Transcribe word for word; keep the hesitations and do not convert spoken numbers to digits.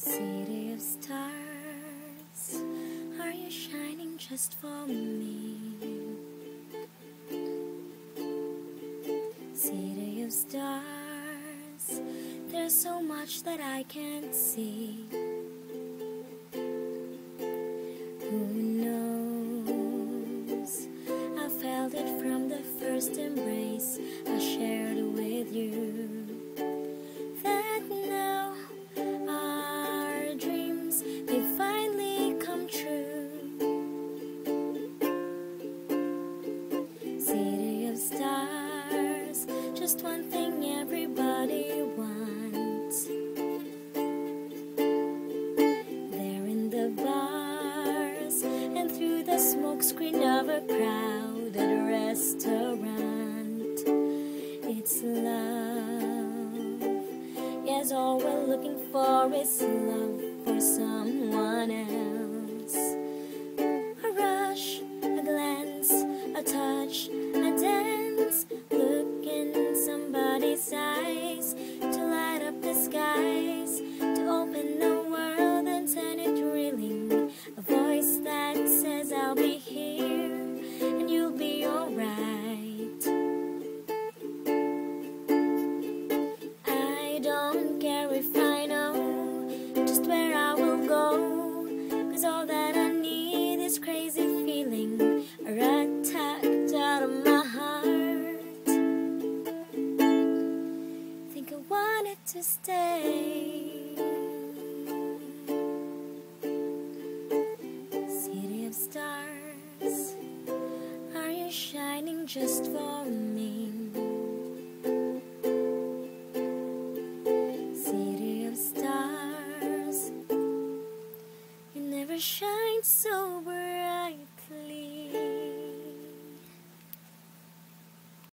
City of stars, are you shining just for me? City of stars, there's so much that I can't see. Who knows? I felt it from the first embrace I shared with you. That now our dreams, they finally come true. City of stars, just one thing everybody wants. There in the bars and through the smokescreen of a crowded restaurant, it's love. Yes, all we're looking for is love for someone else. A rush, a glance, a touch, a dance. Look in somebody's eyes to light up the skies, to open the world and send it reeling. A voice that says I'll be here and you'll be alright. I don't care if I know just where I will go, 'cause all that I need is crazy feeling attacked out of my heart. Think I wanted to stay. City of stars, are you shining just for me? City of stars, you never shine so bright.